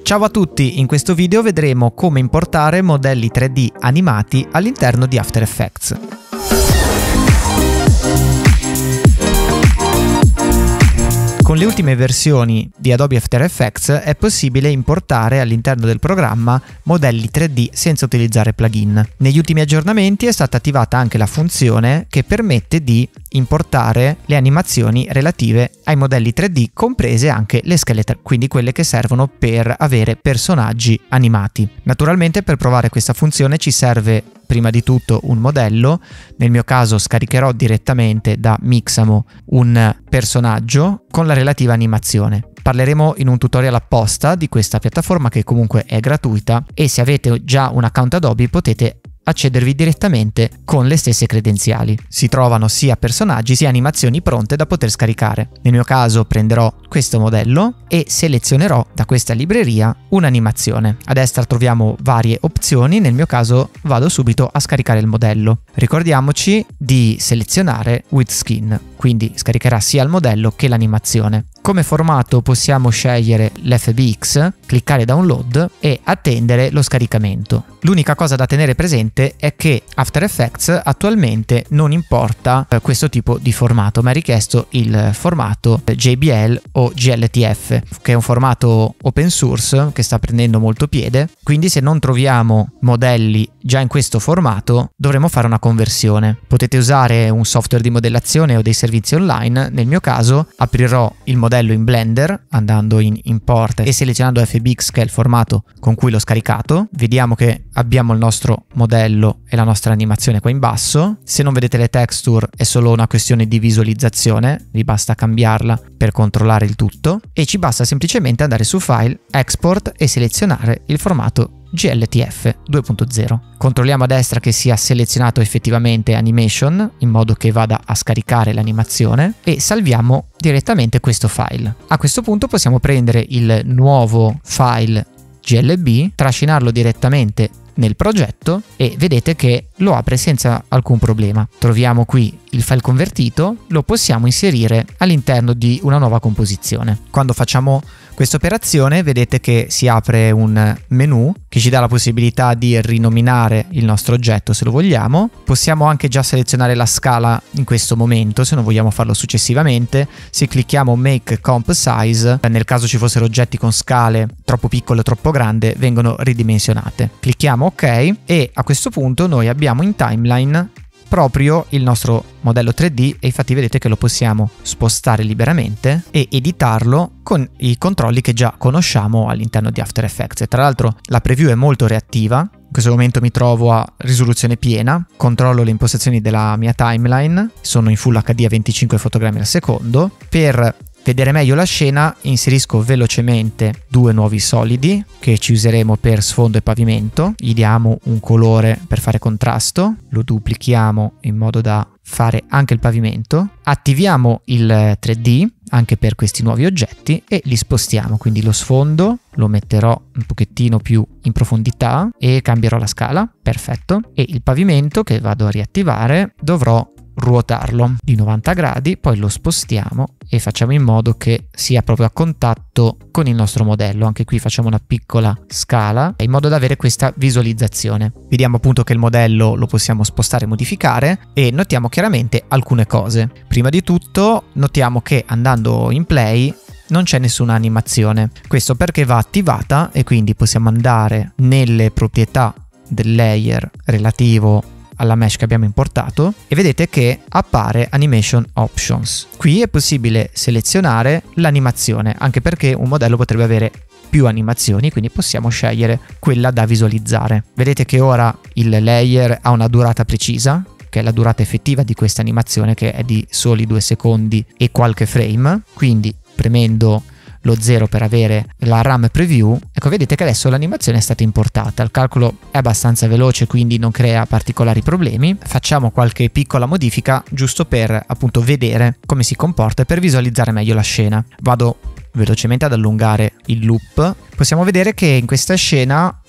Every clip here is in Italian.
Ciao a tutti, in questo video vedremo come importare modelli 3D animati all'interno di After Effects. Con le ultime versioni di Adobe After Effects è possibile importare all'interno del programma modelli 3D senza utilizzare plugin. Negli ultimi aggiornamenti è stata attivata anche la funzione che permette di importare le animazioni relative ai modelli 3D, comprese anche le skeleton, quindi quelle che servono per avere personaggi animati. Naturalmente per provare questa funzione ci serve prima di tutto un modello. Nel mio caso scaricherò direttamente da Mixamo un personaggio con la relativa animazione. Parleremo in un tutorial apposta di questa piattaforma che comunque è gratuita e se avete già un account Adobe potete accedervi direttamente con le stesse credenziali. Si trovano sia personaggi sia animazioni pronte da poter scaricare. Nel mio caso prenderò questo modello e selezionerò da questa libreria un'animazione. A destra troviamo varie opzioni, nel mio caso vado subito a scaricare il modello. Ricordiamoci di selezionare with skin, quindi scaricherà sia il modello che l'animazione. Come formato possiamo scegliere l'FBX, cliccare download e attendere lo scaricamento. L'unica cosa da tenere presente è che After Effects attualmente non importa questo tipo di formato, ma è richiesto il formato JBL o GLTF, che è un formato open source che sta prendendo molto piede, quindi se non troviamo modelli già in questo formato dovremo fare una conversione. Potete usare un software di modellazione o dei servizi online. Nel mio caso aprirò il modello in Blender andando in import e selezionando FBX, che è il formato con cui l'ho scaricato. Vediamo che abbiamo il nostro modello e la nostra animazione qua in basso. Se non vedete le texture è solo una questione di visualizzazione, vi basta cambiarla per controllare il tutto e ci basta semplicemente andare su File, Export e selezionare il formato GLTF 2.0. Controlliamo a destra che sia selezionato effettivamente Animation in modo che vada a scaricare l'animazione e salviamo direttamente questo file. A questo punto possiamo prendere il nuovo file GLB, trascinarlo direttamente nel progetto e vedete che lo apre senza alcun problema. Troviamo qui il file convertito, lo possiamo inserire all'interno di una nuova composizione. Quando facciamo questa operazione vedete che si apre un menu che ci dà la possibilità di rinominare il nostro oggetto se lo vogliamo. Possiamo anche già selezionare la scala in questo momento se non vogliamo farlo successivamente. Se clicchiamo Make Comp Size, nel caso ci fossero oggetti con scale troppo piccole o troppo grandi, vengono ridimensionate. Clicchiamo OK e a questo punto noi abbiamo in timeline proprio il nostro modello 3D e infatti vedete che lo possiamo spostare liberamente e editarlo con i controlli che già conosciamo all'interno di After Effects. E tra l'altro la preview è molto reattiva. In questo momento mi trovo a risoluzione piena, controllo le impostazioni della mia timeline, sono in Full HD a 25 fotogrammi al secondo. Per vedere meglio la scena inserisco velocemente due nuovi solidi che ci useremo per sfondo e pavimento. Gli diamo un colore per fare contrasto, lo duplichiamo in modo da fare anche il pavimento. Attiviamo il 3D anche per questi nuovi oggetti e li spostiamo, quindi lo sfondo lo metterò un pochettino più in profondità e cambierò la scala, perfetto, e il pavimento che vado a riattivare dovrò ruotarlo di 90 gradi, poi lo spostiamo e facciamo in modo che sia proprio a contatto con il nostro modello. Anche qui facciamo una piccola scala in modo da avere questa visualizzazione. Vediamo appunto che il modello lo possiamo spostare e modificare e notiamo chiaramente alcune cose. Prima di tutto notiamo che andando in play non c'è nessuna animazione, questo perché va attivata e quindi possiamo andare nelle proprietà del layer relativo alla mesh che abbiamo importato e vedete che appare Animation Options. Qui è possibile selezionare l'animazione, anche perché un modello potrebbe avere più animazioni, quindi possiamo scegliere quella da visualizzare. Vedete che ora il layer ha una durata precisa, che è la durata effettiva di questa animazione, che è di soli 2 secondi e qualche frame, quindi premendo lo 0 per avere la RAM preview, ecco vedete che adesso l'animazione è stata importata, il calcolo è abbastanza veloce quindi non crea particolari problemi. Facciamo qualche piccola modifica giusto per appunto vedere come si comporta e per visualizzare meglio la scena. Vado velocemente ad allungare il loop. Possiamo vedere che in questa scena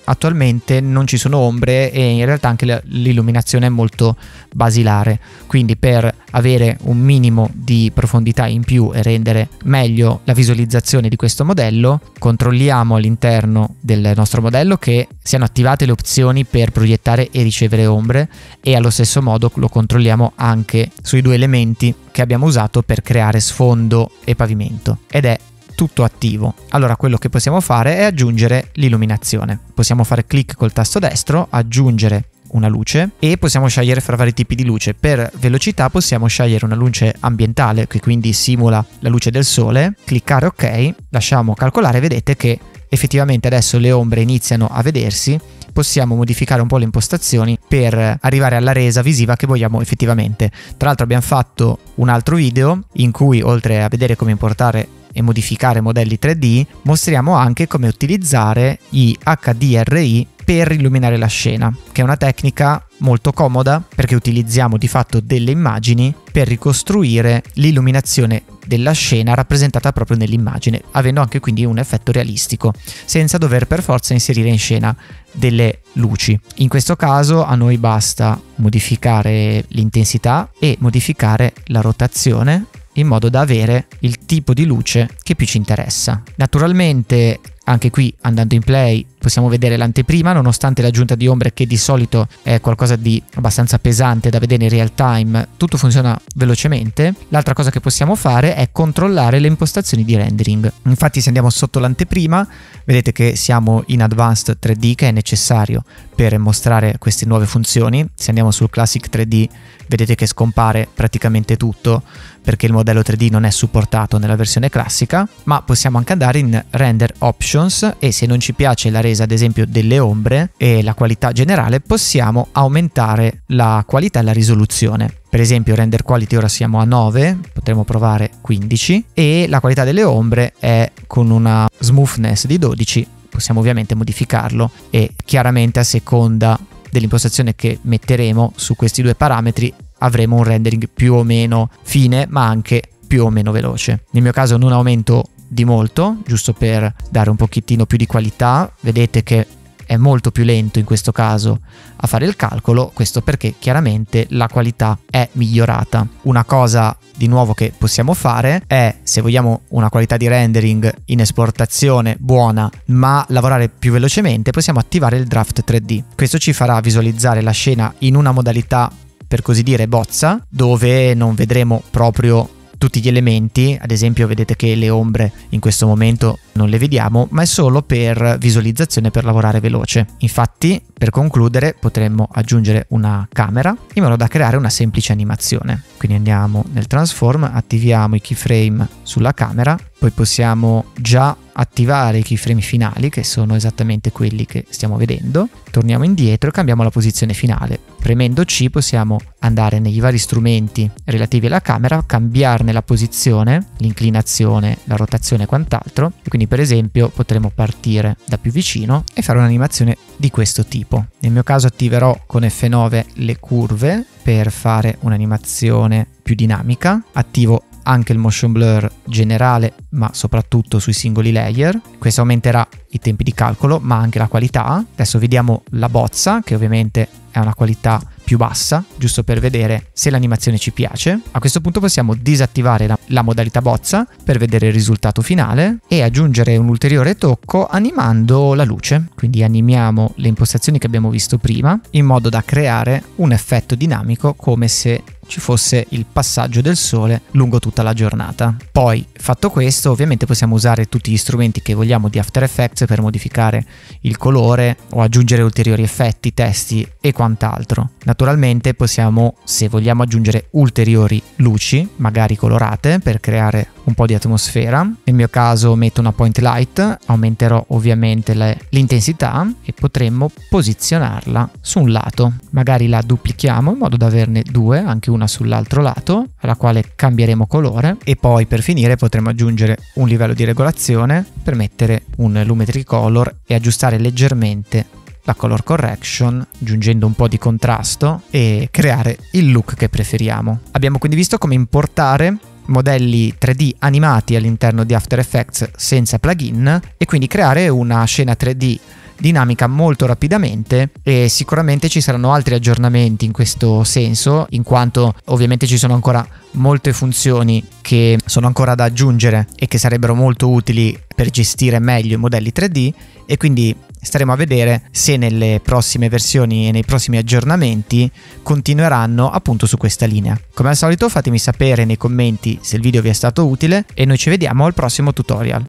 attualmente non ci sono ombre e in realtà anche l'illuminazione è molto basilare, quindi per avere un minimo di profondità in più e rendere meglio la visualizzazione di questo modello, controlliamo all'interno del nostro modello che siano attivate le opzioni per proiettare e ricevere ombre, e allo stesso modo lo controlliamo anche sui due elementi che abbiamo usato per creare sfondo e pavimento, ed è tutto attivo. Allora quello che possiamo fare è aggiungere l'illuminazione. Possiamo fare clic col tasto destro, aggiungere una luce, e possiamo scegliere fra vari tipi di luce. Per velocità possiamo scegliere una luce ambientale che quindi simula la luce del sole, cliccare ok, lasciamo calcolare, vedete che effettivamente adesso le ombre iniziano a vedersi. Possiamo modificare un po' le impostazioni per arrivare alla resa visiva che vogliamo effettivamente. Tra l'altro abbiamo fatto un altro video in cui, oltre a vedere come importare e modificare modelli 3D, mostriamo anche come utilizzare i HDRI per illuminare la scena, che è una tecnica molto comoda perché utilizziamo di fatto delle immagini per ricostruire l'illuminazione della scena rappresentata proprio nell'immagine, avendo anche quindi un effetto realistico, senza dover per forza inserire in scena delle luci. In questo caso a noi basta modificare l'intensità e modificare la rotazione in modo da avere il tipo di luce che più ci interessa. Naturalmente anche qui, andando in play, possiamo vedere l'anteprima, nonostante l'aggiunta di ombre che di solito è qualcosa di abbastanza pesante da vedere in real time, tutto funziona velocemente. L'altra cosa che possiamo fare è controllare le impostazioni di rendering. Infatti se andiamo sotto l'anteprima, vedete che siamo in Advanced 3D, che è necessario per mostrare queste nuove funzioni. Se andiamo sul Classic 3D, vedete che scompare praticamente tutto perché il modello 3D non è supportato nella versione classica, ma possiamo anche andare in Render Options e se non ci piace la resa ad esempio delle ombre e la qualità generale, possiamo aumentare la qualità e la risoluzione. Per esempio Render Quality ora siamo a 9, potremmo provare 15, e la qualità delle ombre è con una smoothness di 12, possiamo ovviamente modificarlo e chiaramente a seconda dell'impostazione che metteremo su questi due parametri avremo un rendering più o meno fine ma anche più o meno veloce. Nel mio caso non aumento di molto, giusto per dare un pochettino più di qualità. Vedete che è molto più lento in questo caso a fare il calcolo, questo perché chiaramente la qualità è migliorata. Una cosa di nuovo che possiamo fare è, se vogliamo una qualità di rendering in esportazione buona ma lavorare più velocemente, possiamo attivare il Draft 3D. Questo ci farà visualizzare la scena in una modalità per così dire bozza, dove non vedremo proprio tutti gli elementi. Ad esempio vedete che le ombre in questo momento non le vediamo, ma è solo per visualizzazione, per lavorare veloce. Infatti, per concludere, potremmo aggiungere una camera in modo da creare una semplice animazione. Quindi andiamo nel transform, attiviamo i keyframe sulla camera, poi possiamo già attivare i keyframe finali, che sono esattamente quelli che stiamo vedendo. Torniamo indietro e cambiamo la posizione finale. Premendo C possiamo andare nei vari strumenti relativi alla camera, cambiarne la posizione, l'inclinazione, la rotazione e quant'altro. E quindi per esempio potremo partire da più vicino e fare un'animazione di questo tipo. Nel mio caso attiverò con F9 le curve per fare un'animazione più dinamica. Attivo anche il motion blur generale ma soprattutto sui singoli layer. Questo aumenterà i tempi di calcolo ma anche la qualità. Adesso vediamo la bozza, che ovviamente è una qualità più bassa, giusto per vedere se l'animazione ci piace. A questo punto possiamo disattivare la modalità bozza per vedere il risultato finale e aggiungere un ulteriore tocco animando la luce. Quindi animiamo le impostazioni che abbiamo visto prima in modo da creare un effetto dinamico, come se ci fosse il passaggio del sole lungo tutta la giornata. Poi, fatto questo, ovviamente possiamo usare tutti gli strumenti che vogliamo di After Effects per modificare il colore o aggiungere ulteriori effetti, testi e quant'altro. Naturalmente possiamo, se vogliamo, aggiungere ulteriori luci, magari colorate, per creare un po' di atmosfera. Nel mio caso metto una point light, aumenterò ovviamente l'intensità e potremmo posizionarla su un lato. Magari la duplichiamo in modo da averne due, anche una sull'altro lato, alla quale cambieremo colore, e poi per finire potremo aggiungere un livello di regolazione per mettere un lumetri color e aggiustare leggermente la color correction, aggiungendo un po' di contrasto e creare il look che preferiamo. Abbiamo quindi visto come importare modelli 3D animati all'interno di After Effects senza plugin e quindi creare una scena 3D dinamica molto rapidamente e sicuramente ci saranno altri aggiornamenti in questo senso, in quanto ovviamente ci sono ancora molte funzioni che sono ancora da aggiungere e che sarebbero molto utili per gestire meglio i modelli 3D, e quindi staremo a vedere se nelle prossime versioni e nei prossimi aggiornamenti continueranno appunto su questa linea. Come al solito fatemi sapere nei commenti se il video vi è stato utile e noi ci vediamo al prossimo tutorial.